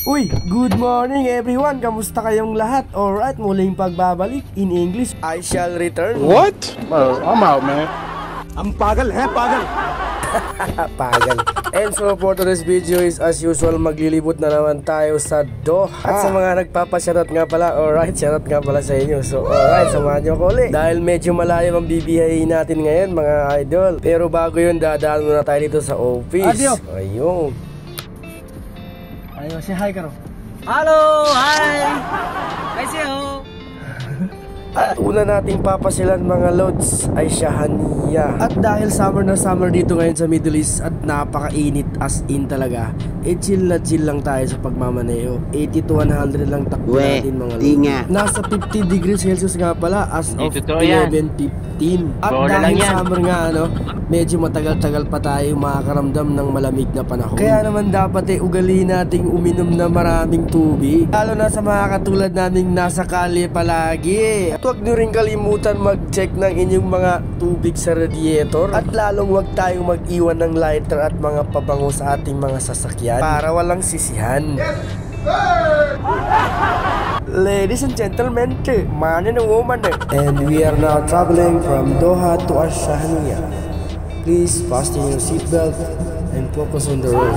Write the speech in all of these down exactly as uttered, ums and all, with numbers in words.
Uy, good morning everyone! Kamusta kayong lahat? Alright, muling pagbabalik in English, I shall return. What? Bro, I'm out, man. Ang pagal, he? Pagal. Pagal. And so for today's video is as usual, maglilibot na naman tayo sa Doha. At sa mga nagpapashoutout nga pala, alright, shoutout nga pala sa inyo. So alright, samahan nyo ko ulit. Dahil medyo malayo ang bibiyahin natin ngayon mga idol. Pero bago yun, dadaan muna tayo dito sa office. Adio. Ayun. Ayo, say hi karo. Hello, hi. Kaiseo. At una nating papasilan mga lods ay Shahaniya. At dahil summer na summer dito ngayon sa Middle East at napakainit as in talaga, eh chill na chill lang tayo sa pagmamaneho. Eighty to one hundred lang takbo natin mga lods. Nasa fifty degrees Celsius nga pala as of eleven fifteen. At dahil summer nga ano, medyo matagal-tagal pa tayo makakaramdam ng malamig na panahon. Kaya naman dapat eh ugaliin nating uminom na maraming tubig, lalo na sa mga katulad naming nasa kalye palagi. At huwag nyo rin kalimutan mag-check ng inyong mga tubig sa radiator. At lalong huwag tayong mag-iwan ng lighter at mga pabango sa ating mga sasakyan para walang sisihan. Yes, sir! Ladies and gentlemen, man and woman, and we are now traveling from Doha to Shahaniya. Please fasten your seatbelt and focus on the road.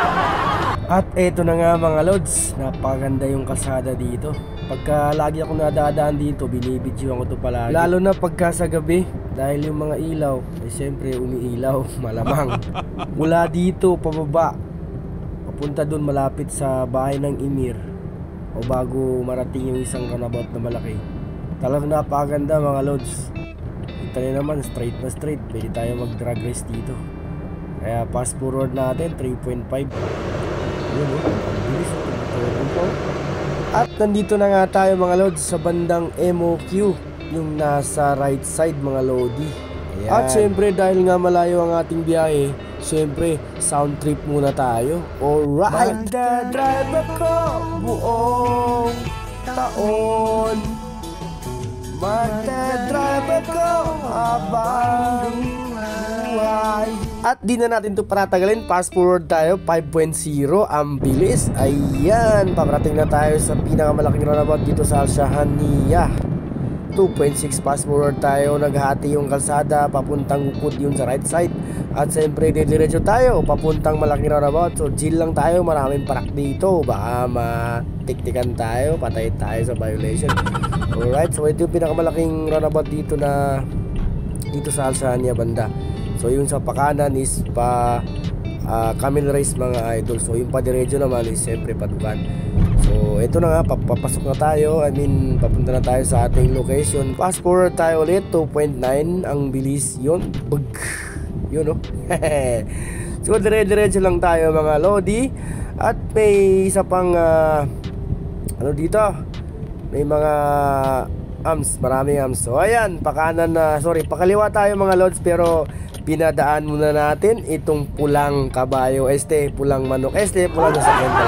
At eto na nga mga lods, napakaganda yung kalsada dito. Pagka lagi ako nadadaan dito, binibidyoan ko to palagi. Lalo na pagka sa gabi, dahil yung mga ilaw, eh siyempre umiilaw, malamang. Mula dito, pababa, papunta dun malapit sa bahay ng Emir, o bago marating yung isang runabout na malaki. Talagang napakaganda mga lods. Ito na naman, straight na straight, pwede tayo mag drag race dito. Kaya fast forward natin, three point five. Yun o, bilis o. At nandito na nga tayo mga lods sa bandang M O Q, yung nasa right side mga lodi. Ayan. At syempre dahil nga malayo ang ating biyahe, syempre sound trip muna tayo. Alright, magdadrive ako buong taon, magdadrive ako habang buhay. At di na natin ito paratagalin, fast forward tayo, five point oh, ang bilis. Ayan, paparating na tayo sa pinakamalaking runabout dito sa Shahaniya. Two point six fast forward tayo, naghati yung kalsada, papuntang Ukod yun sa right side. At siyempre didiretso tayo, papuntang malaking runabout. So chill lang tayo, maraming parak dito, baka matiktikan tayo, patay tayo sa violation. Alright, so ito yung pinakamalaking runabout dito na dito sa Shahaniya banda. So yung sa pakanan is pa uh, camel race mga idol. So yung padiretso naman is siyempre padukan. So ito na nga, papasok na tayo. I mean papunta na tayo sa ating location. Fast forward tayo ulit, two point nine ang bilis yun. Bug. Yun o. So dire-diretso lang tayo mga lodi. At may isa pang uh, ano dito, may mga arms, maraming arms. So ayan, pakanan na, uh, sorry, pakaliwa tayo mga lods. Pero pinadaan muna natin itong pulang kabayo, este pulang manok, este pulang sasakyan pala.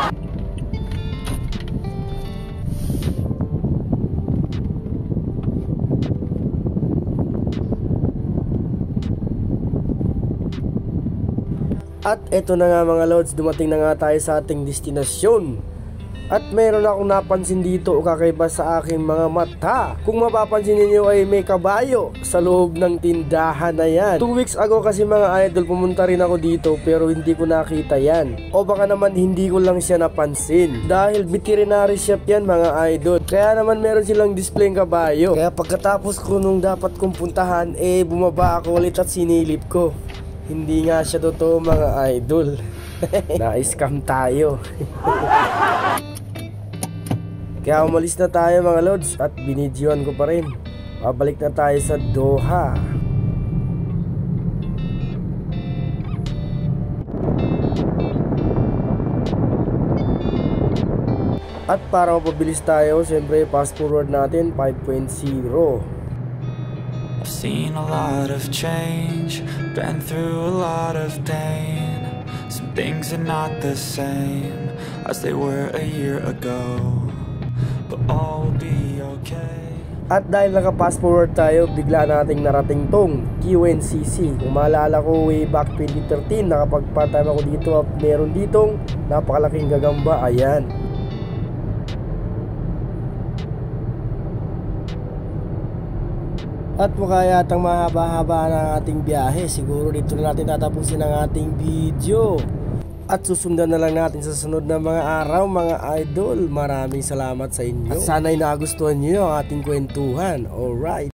At eto na nga mga lods, dumating na nga tayo sa ating destinasyon. At meron akong napansin dito o kakaiba sa aking mga mata. Kung mapapansin niyo ay may kabayo sa loob ng tindahan na yan. Two weeks ago kasi mga idol, pumunta rin ako dito pero hindi ko nakita yan. O baka naman hindi ko lang siya napansin. Dahil veterinary shop yan mga idol. Kaya naman meron silang display ng kabayo. Kaya pagkatapos ko nung dapat kong puntahan, eh bumaba ako ulit at sinilip ko. Hindi nga siya totoo mga idol. Na-scam tayo. Kaya umalis na tayo mga lods at binidyoan ko pa rin. Babalik na tayo sa Doha. At para mapabilis tayo, siyempre fast forward natin five point oh. I've seen a lot of change, been through a lot of pain. Some things are not the same as they were a year ago, but all will be okay. At dahil naka-fast forward tayo, bigla nating narating tong Q N C C. Kung maalala ko way back twenty thirteen, nakapagpa-time ako dito at meron ditong napakalaking gagamba. Ayan. At mukha yatang mahaba-haba na ang ating biyahe. Siguro dito na natin tatapusin ang ating video. At susundan na lang natin sa sunod na mga araw, mga idol. Maraming salamat sa inyo. At sana'y nagustuhan nyo ang ating kwentuhan. Alright.